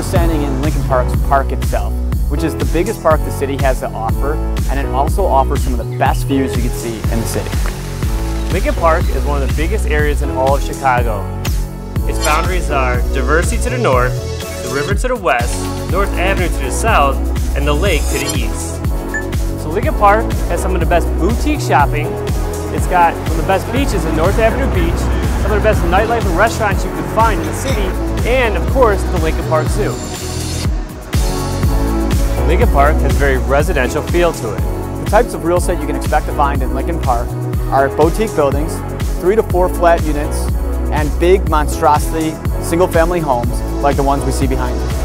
standing in Lincoln Park's park itself, which is the biggest park the city has to offer, and it also offers some of the best views you can see in the city. Lincoln Park is one of the biggest areas in all of Chicago. Its boundaries are Diversey to the north, the river to the west, North Avenue to the south, and the lake to the east. So Lincoln Park has some of the best boutique shopping. It's got one of the best beaches in North Avenue Beach, some of the best nightlife and restaurants you can find in the city, and of course, the Lincoln Park Zoo. Lincoln Park has a very residential feel to it. The types of real estate you can expect to find in Lincoln Park are boutique buildings, 3 to 4 flat units, and big monstrosity single-family homes like the ones we see behind us.